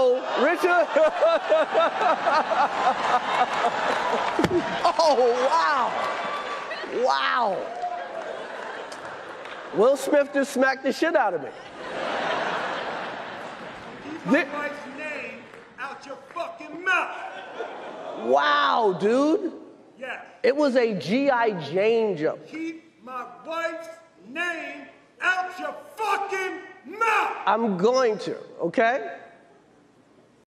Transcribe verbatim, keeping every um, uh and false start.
Uh-oh, Richard. Oh, wow. Wow. Will Smith just smacked the shit out of me. Keep my wife's name out your fucking mouth. Wow, dude. Yes. It was a G I Jane joke. Keep my wife's name out your fucking mouth. I'm going to, okay?